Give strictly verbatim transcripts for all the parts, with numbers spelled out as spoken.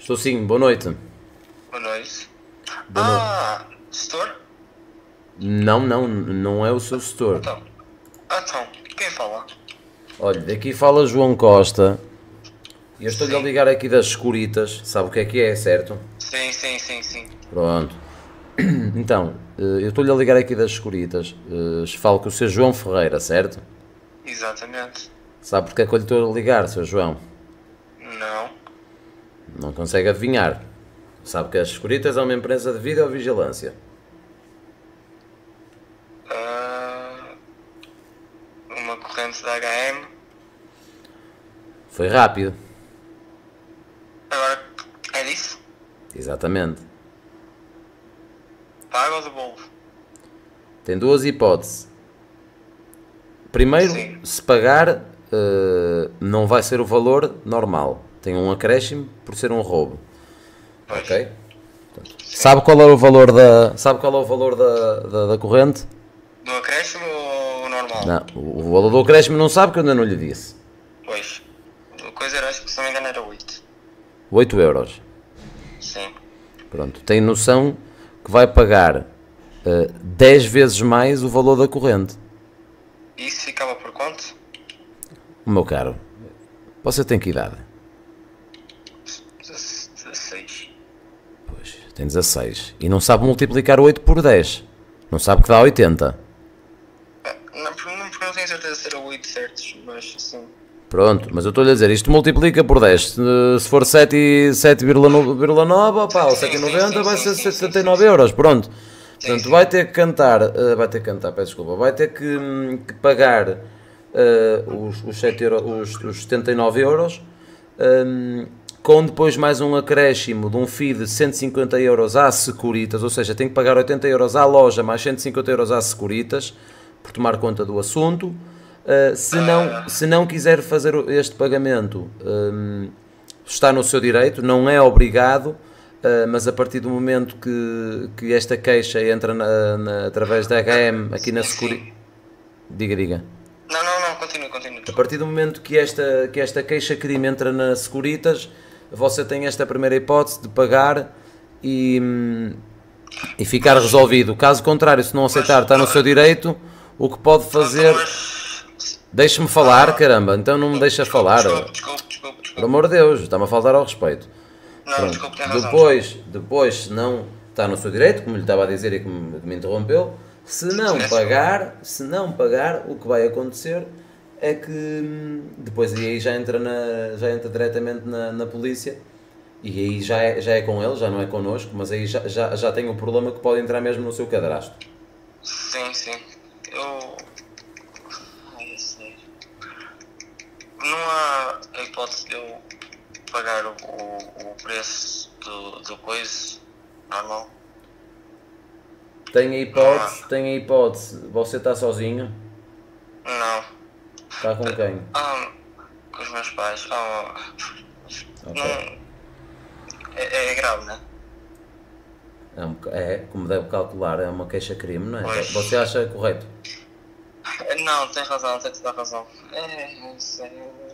Estou sim, boa noite. Boa noite. Boa noite. Ah, Store? Não, não, não é o seu setor. Então, ah, então, quem fala? Olha, daqui fala João Costa e eu estou-lhe a Sim, ligar aqui das Securitas. Sabe o que é que é, certo? sim, sim, sim, sim. Pronto. Então, eh, eu estou-lhe a ligar aqui das Securitas. Eh, Falo com o seu João Ferreira, certo? Exatamente. Sabe porque é que eu lhe estou a ligar, seu João? Não. Não consegue adivinhar. Sabe que as Securitas é uma empresa de videovigilância. Ah, uma corrente da H M. Foi rápido. Agora, é disso? Exatamente. Paga ou devolvo? Tem duas hipóteses. Primeiro, Sim. se pagar, eh, não vai ser o valor normal. Tem um acréscimo por ser um roubo. Pois. Ok? Sim. Sabe qual é o valor da, sabe qual é o valor da, da, da corrente? Do acréscimo ou normal? Não, o, o valor do acréscimo não sabe que eu ainda não lhe disse. Pois. A coisa era, acho que se não me engano era oito. oito euros. Sim. Pronto. Tem noção que vai pagar eh, dez vezes mais o valor da corrente. E isso ficava por quanto? O meu caro, você tem que idade? dezasseis. Pois, tem dezasseis. E não sabe multiplicar oito por dez. Não sabe que dá oitenta. Ah, não, porque não, porque não tenho certeza se era oito certos, mas sim. Pronto, mas eu estou-lhe a dizer, isto multiplica por dez. Se se for sete vírgula nove, opá, ou Sim, sete vírgula sim, noventa sim, vai sim, ser sim, sim, setenta e sim, nove sim. euros, pronto. Sim, Portanto, sim. vai ter que cantar, eh, vai ter que cantar, peço desculpa, vai ter que, hum, que pagar eh, os, os, sete euros, os, os setenta e nove euros, hum, com depois mais um acréscimo de um fee de cento e cinquenta euros à Securitas, ou seja, tem que pagar oitenta euros à loja, mais cento e cinquenta euros à Securitas, por tomar conta do assunto. Uh, se, não, Ah, se não quiser fazer este pagamento, um, está no seu direito, não é obrigado, uh, mas a partir do momento que, que esta queixa entra na, na- através da H M aqui na sim, Securitas. sim. Diga, diga. Não, não, não, continua, continua, A desculpa. partir do momento que esta, que esta queixa-crime entra na Securitas, você tem esta primeira hipótese de pagar e, hum, e ficar Mas, resolvido. Caso contrário, se não mas, aceitar, está no seu direito, o que pode pronto, fazer. mas, Deixe-me falar, ah, caramba, então não me deixa desculpe, falar. desculpe, desculpe, desculpe, Por desculpe. amor de Deus, está-me a faltar ao respeito. Não, Pronto. desculpe, tem razão, desculpe. Depois, depois, se não está no seu direito, como lhe estava a dizer e que me, que me interrompeu, se não Peço desculpa. pagar, se não pagar, o que vai acontecer é que hum, depois aí já entra, na, já entra diretamente na, na polícia e aí já é, já é com ele, já não é connosco, mas aí já, já, já tem o problema que pode entrar mesmo no seu cadastro. Sim, sim. Eu. Ai, eu sei. Não há a hipótese de eu pagar o, o, o preço do, do coisa normal? Tem a Não hipótese, há. tem a hipótese, você está sozinho? Não. Está com quem? Ah, com os meus pais. Ah, Ok. não. É, é grave, né? É, um boca- é, como deve calcular, é uma queixa-crime, não é? Pois. Você acha correto? Não, tens razão, tens toda a razão. É, não sei.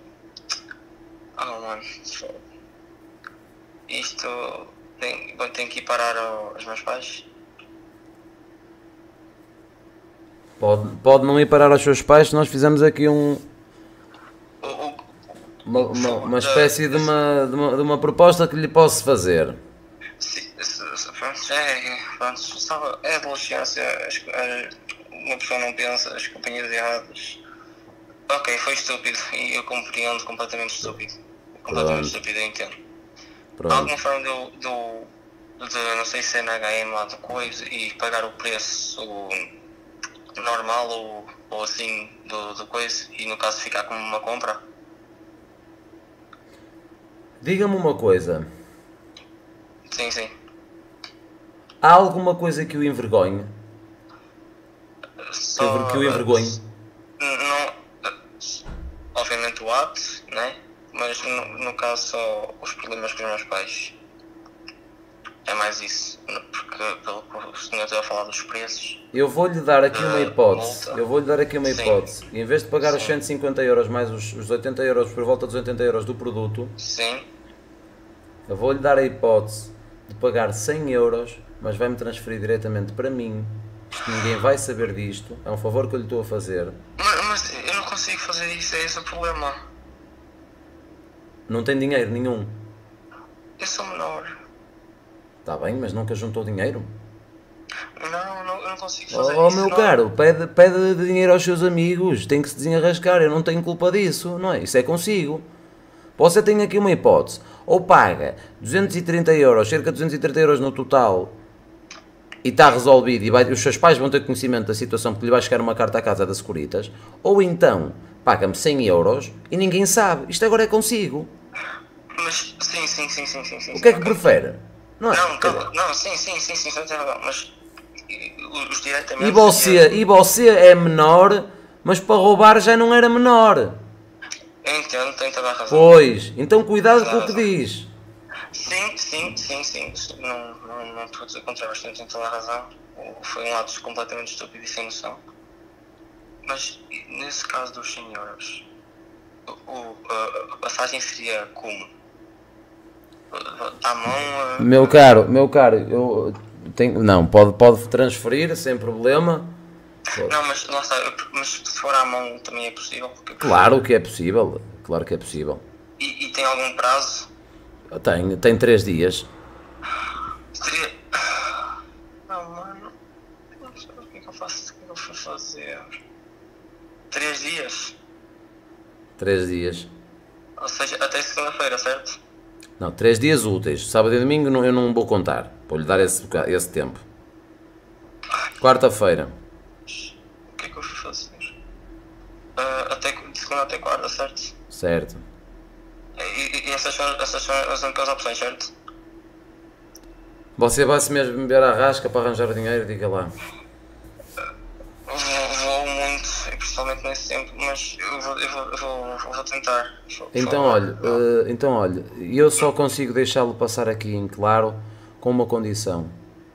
Ah, mano. Foda. Isto tem, bom, tem que ir parar ao- aos meus pais? Pode, pode não ir parar aos seus pais se nós fizermos aqui um, O, o, uma, o uma, favor uma da. espécie de uma, de, uma, de uma proposta que lhe posso fazer. Se, se, se, pronto, é, pronto, só, é adolescência, as, as, uma pessoa não pensa, as companhias erradas. Ok, foi estúpido e eu compreendo, completamente estúpido. Completamente Pronto, estúpido, eu entendo. Há pronto. alguma forma de, eu- de, eu- de não sei se é na H M lá de coisa e pagar o preço normal ou, ou assim do, do coisa e no caso ficar como uma compra? Diga-me uma coisa. Sim, sim. Há alguma coisa que o envergonhe? Que, o- que Só. o eh, envergonhe? Não, obviamente o ato, né? Mas no, no caso só os problemas com os meus pais. É mais isso. Porque pelo que o senhor estava a falar dos preços Eu vou-lhe dar aqui uma da hipótese. multa. Eu vou-lhe dar aqui uma Sim, hipótese. Em vez de pagar os sim, cento e cinquenta euros mais os, os oitenta euros, por volta dos oitenta euros do produto, sim. Eu vou-lhe dar a hipótese de pagar cem euros, mas vai-me transferir diretamente para mim. Isto ninguém vai saber disto. É um favor que eu lhe estou a fazer. Mas, mas eu não consigo fazer isso, é esse o problema. Não tem dinheiro nenhum. Eu sou menor. Está bem, mas nunca juntou dinheiro? Não, não eu não consigo fazer Oh, isso. meu não. caro, pede, pede dinheiro aos seus amigos. Tem que se desenrascar. Eu não tenho culpa disso, não é? Isso é consigo. Você tem aqui uma hipótese. Ou paga duzentos e trinta euros, cerca de duzentos e trinta euros no total, e está resolvido, e vai, os seus pais vão ter conhecimento da situação porque lhe vai chegar uma carta à casa da Securitas, ou então paga-me cem euros e ninguém sabe. Isto agora é consigo. Mas, sim, sim, sim, sim, sim, sim. O que é que ok. prefere? Não é? Não, Quer calma, dizer, não, sim, sim, sim, sim, sim, tem razão, mas e, os diretamente... E você, e você é menor, mas para roubar já não era menor. Eu entendo, tem toda a razão. Pois, então cuidado com o que diz. Sim, sim, sim, sim, não, não, não estou a dizer o contrário, tem toda a razão. Foi um ato completamente estúpido e sem noção. Mas, nesse caso dos cem euros, o, o, a, a passagem seria como? À mão? A... Meu caro, meu caro, eu tenho, não, pode, pode transferir sem problema. Não, mas lá está, eu- mas se for à mão também é possível. Porque Claro que é possível, claro que é possível. E, e tem algum prazo? Tem, tem três dias. Seria... Não, mano, eu não sei o que é que eu faço, o que é que eu vou fazer. Três dias? Três dias. Ou seja, até segunda-feira, certo? Não, três dias úteis. Sábado e domingo não- eu não vou contar. Vou lhe dar esse, boca- esse tempo. Quarta-feira. O que é que eu vou fazer? Ah, até, de segunda até quarta, certo? Certo. E, e- e essas, são, essas são as únicas opções, certo? Você vai-se mesmo beber à rasca para arranjar o dinheiro, diga lá. Vou, vou muito, e principalmente nesse tempo, mas eu vou, eu vou, eu vou, eu vou tentar. Vou- Então vou- olha, eh, então olha, eu só consigo deixá-lo passar aqui em claro com uma condição.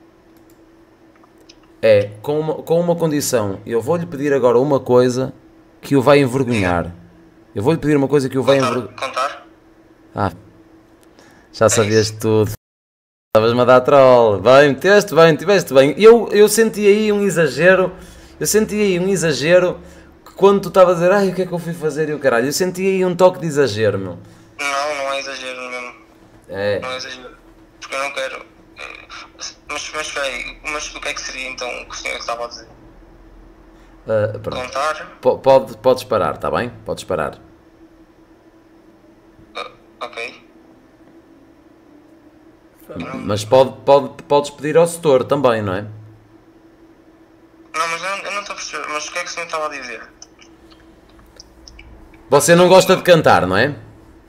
É, com uma, com uma condição. Eu vou-lhe pedir agora uma coisa que o vai envergonhar. Eu vou-lhe pedir uma coisa que o vai envergonhar. Contar? Contar? Ah, já sabias tudo. Estavas-me a dar troll. Bem, meteste bem, tiveste bem. Eu, eu senti aí um exagero. Eu senti aí um exagero que quando tu estavas a dizer, ai, o que é que eu fui fazer e o caralho, eu senti aí um toque de exagero, meu. Não, não é exagero mesmo. É. Não é exagero. Porque eu não quero. eh, Mas, mas espera aí, mas o que é que seria então o que o senhor estava a dizer? ah, pronto. Contar? Po- Pode, podes parar, está bem? Podes parar. Ah, ok. Mas pode, pode, podes pedir ao setor também, não é? Não, mas eu, eu não estou a perceber. Mas o que é que o senhor estava a dizer? Você não gosta de cantar, não é?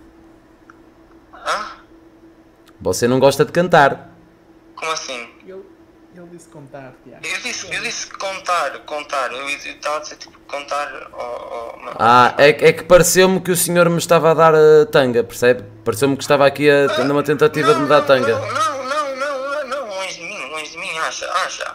Hã? Você não gosta de cantar. Como assim? Ele, ele disse contar, Tiago. Eu disse, eu disse contar, contar. Eu eu estava a dizer tipo contar. Oh, oh, não. Ah, é, que- é que pareceu-me que o senhor me estava a dar a tanga, percebe? Pareceu-me que estava aqui a, numa tentativa de me dar tanga. Não, não, não, não, não, longe de mim, longe de mim, acha, acha.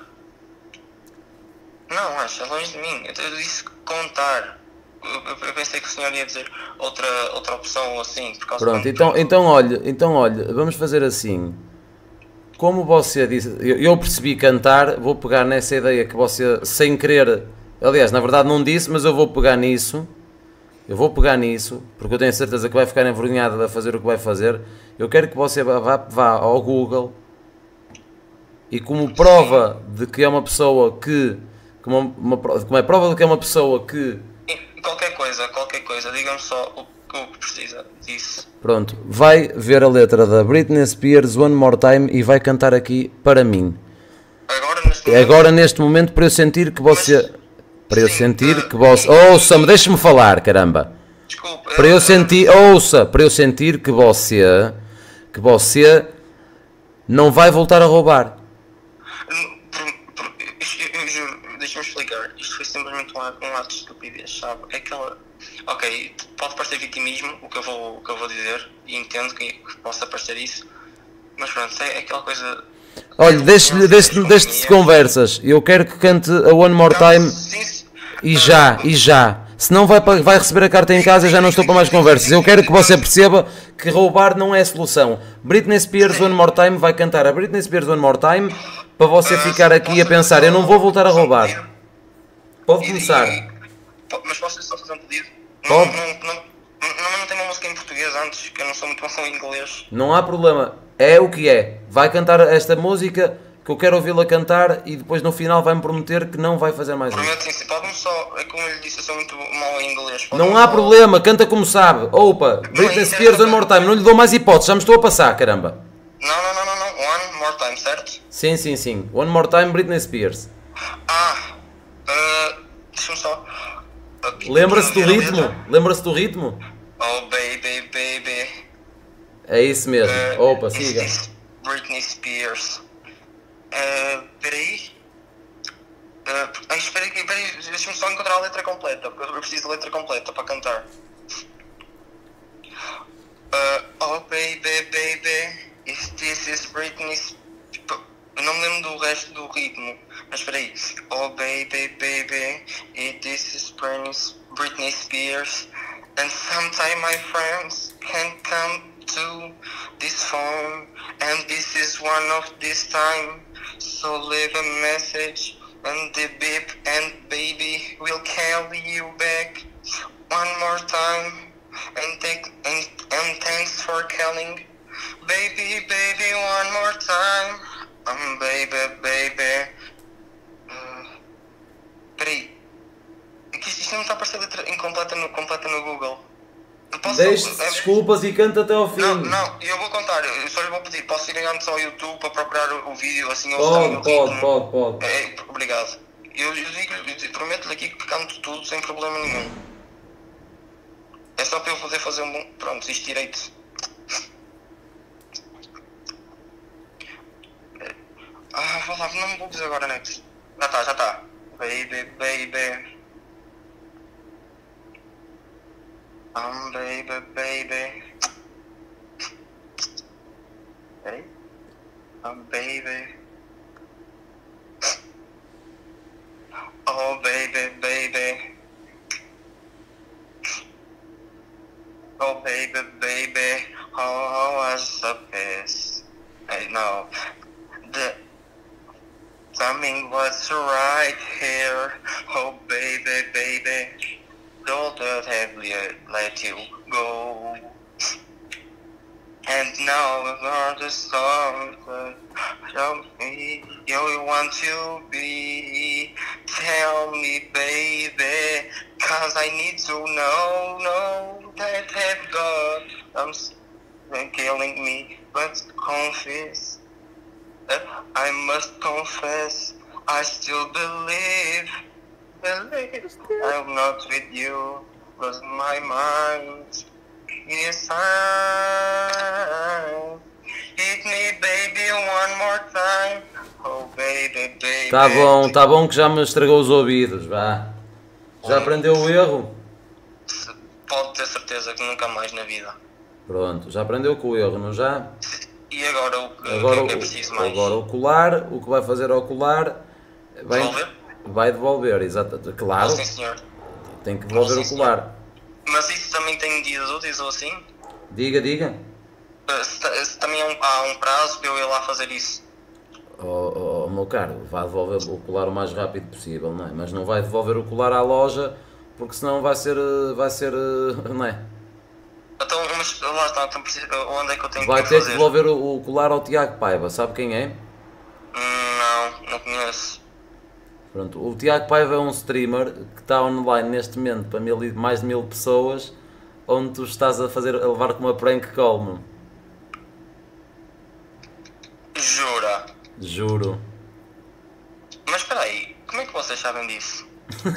Não, acha, longe de mim. Eu, eu disse contar. Eu, eu- eu pensei que o senhor ia dizer outra, outra opção ou assim, por causa Pronto, de... então, então olha, então olha, vamos fazer assim. Como você disse, eu, eu percebi cantar, vou pegar nessa ideia que você, sem querer, aliás, na verdade não disse, mas eu vou pegar nisso. Eu vou pegar nisso, porque eu tenho certeza que vai ficar envergonhado a fazer o que vai fazer. Eu quero que você vá, vá, vá ao Google e como prova de que é uma pessoa que, como, uma, pro- como é prova de que é uma pessoa que, E qualquer coisa, qualquer coisa, diga-me só o, o que precisa disso. pronto, vai ver a letra da Britney Spears One More Time e vai cantar aqui para mim. Agora, neste momento... Agora neste momento para eu sentir que você, para eu Sim, sentir eh, que você, ouça-me, deixe-me falar, caramba. Desculpa. Para eu sentir, ouça, para eu sentir que você, que você não vai voltar a roubar. Por- por- isto- eu- eu juro, deixa-me explicar. Isto foi simplesmente um ato, um ato de estupidez, sabe? É aquela. Ok, pode parecer vitimismo o que eu vou, o que eu vou dizer, e entendo que que possa parecer isso, mas pronto, é aquela coisa. Olha, deixe-lhe, deixe-lhe, deixe-lhe de conversas. Eu quero que cante a One More Não, Time sim, sim. e já, e já. senão vai, pa- vai receber a carta em casa e já não estou para mais conversas. Eu quero que você perceba que roubar não é a solução. Britney Spears One More Time vai cantar a Britney Spears One More Time para você ficar aqui a pensar, eu não vou voltar a roubar. Pode começar. Mas posso só fazer um pedido? Pode. Não, não, não, não, não tem uma música em português antes, que eu não sou muito bom em inglês. Não há problema. É o que é. Vai cantar esta música que eu quero ouvi-la cantar e depois no final vai-me prometer que não vai fazer mais isso. Prometo sim, pode-me só, é como eu lhe disse, eu sou muito mau em inglês. Pode-me Não há só- problema, canta como sabe. Opa, Britney Spears One More Time. Não lhe dou mais hipóteses, já me estou a passar, caramba. Não, não, não, não, não, one more time, certo? Sim, sim, sim. One More Time, Britney Spears. Ah, uh, deixa-me só... Ok, Lembra-se do ouvir a ritmo? letra? Lembra-se do ritmo? Oh baby, baby. É isso mesmo. Uh, Opa, is siga. this Britney Spears. Uh, peraí. Uh, ai, espera aí, espera aí, deixa-me só encontrar a letra completa, porque eu preciso da letra completa para cantar. Uh, oh baby, baby, if this is Britney Spears. Eu não me lembro do resto do ritmo, mas espera aí. Oh baby, baby, if this is Britney, Britney Spears. And sometime my friends can come to this phone, and this is one of this time. So leave a message and the beep, and baby will call you back one more time. And take and, and thanks for calling, baby, baby, one more time. Um, baby, baby. Uh, peraí. É que isto isto não está a aparecer letra incompleta no, completa no Google. Eu posso- Deixe-se é- desculpas e canta até ao fim. Não, não, eu vou contar, eu só lhe vou pedir, posso ir antes ao YouTube para procurar o, o vídeo, assim eu Pode, sei o pode, ritmo. pode, pode. É, é, obrigado. Eu, eu, digo, eu prometo-lhe aqui que canto tudo sem problema nenhum. É só para eu poder fazer um bom. Pronto, isto direito. Ah, vou lá, não me bugues agora, Nex. Já está, já está. Baby, baby. Um, baby, baby. Peraí. Um, baby. Oh, baby, baby. Oh, baby, baby. Oh, I was a piss. I know. The timing was right here. Oh, baby, baby. Don't have let you go. And now we're going to song that tell me you want to be. Tell me, baby, cause I need to know, know that have God. I'm s- killing me, but confess. uh, I must confess, I still believe, believe I'm not with you, cause my mind is I. Hit me, baby, one more time. Oh, baby, baby. Tá bom, tá bom que já me estragou os ouvidos, vá. Já aprendeu o erro? Pode ter certeza que nunca mais na vida. Pronto, já aprendeu com o erro, não já? E agora o que, Agora, o que é o- preciso mais? agora o colar, o que vai fazer ao colar... Vai Devolver? vai devolver, exato. Claro, Sim, senhor. tem que devolver Sim, o senhor. colar. Mas isso também tem dias úteis ou assim? Diga, diga. Uh, Se, ta- se também há um, há um prazo para eu ir lá fazer isso? Oh, oh, oh, meu caro, vá devolver o colar o mais rápido possível, não é? Mas não vai devolver o colar à loja, porque senão vai ser, eh, vai ser, eh, não é? Então, mas lá está, então, preciso- onde é que eu tenho Vai que ter que fazer? devolver o, o colar ao Tiago Paiva, sabe quem é? Hum, não, não conheço. Pronto, o Tiago Paiva é um streamer que está online neste momento para mil, e- mais de mil pessoas, onde tu estás a fazer, a levar com uma prank call, meu. Jura? Juro. Mas espera aí, como é que vocês sabem disso?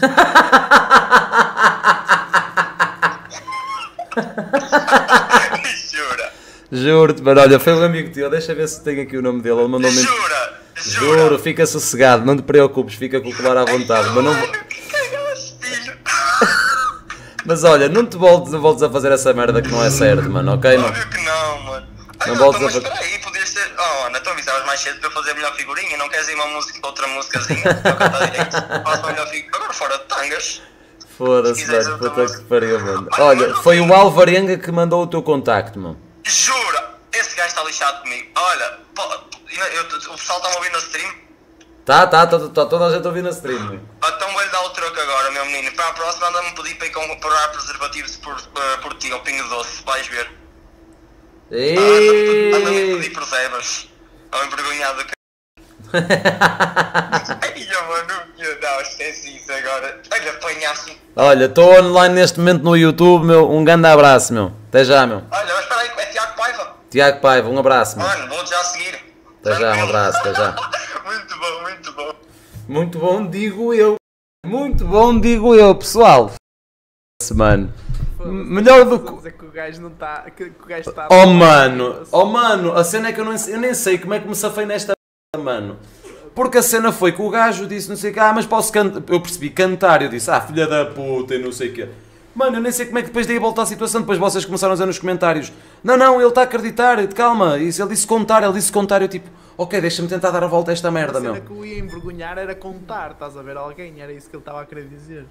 Jura? Juro-te, mano, olha, foi um amigo teu, deixa ver se tem aqui o nome dele, ele mandou-me... Jura? Jura? Juro, fica sossegado, não te preocupes, fica com o colar à vontade, mas não... Mano, que cagaste, filho! Mas olha, não te voltes, não voltes a fazer essa merda que não é certo, mano, ok, mano? Óbvio que não, mano. Ai, Não não, voltes então, a mas fa- espera aí, podias ter... Oh, Ana, tu avisavas mais cedo para eu fazer a melhor figurinha, não queres ir uma música, outra músicazinha? Para cantar direito, faço uma melhor figurinha. Agora fora de tangas. Foda-se, Se quiseres, mano, eu puta dou- que pariu, mano. Olha, foi o Alvarenga que mandou o teu contacto, mano. Jura? Esse gajo está lixado comigo. Olha, pô, eu- eu- o pessoal está-me ouvindo na stream? Tá, tá, tá, tá toda a gente a ouvir na stream, mano. Então vou-lhe dar o troco agora, meu menino. Para a próxima anda-me pedir para ir comprar preservativos por, eh, por ti, ao Pingo Doce, vais ver. Anda-me anda-me a pedir Ei! preservas. Ao envergonhado que... Ai, mano, meu Deus, esquece isso agora. Olha, apanhaste-me. Olha, estou online neste momento no YouTube, meu. Um grande abraço, meu. Até já, meu. Olha, mas espera aí, é Tiago Paiva. Tiago Paiva, um abraço, meu. Mano, vou-te já seguir. Até já, um abraço, até já. Muito bom, muito bom. Muito bom, digo eu. Muito bom, digo eu, pessoal. Mano. Melhor do que. dizer que o gajo não está. Que, que o gajo está. Oh mano, oh mano, a cena é que eu, não, eu nem sei como é que me safei nesta merda, mano. Porque a cena foi que o gajo disse não sei o que, ah, mas posso cantar. Eu percebi cantar, eu disse, ah, filha da puta e não sei o que. Mano, eu nem sei como é que depois dei a volta à situação, depois vocês começaram a dizer nos comentários, não, não, ele está a acreditar, calma, isso, ele disse contar, ele disse contar, eu tipo, ok, deixa-me tentar dar a volta a esta A merda, cena meu. que o ia envergonhar era contar, estás a ver alguém, era isso que ele estava a querer dizer.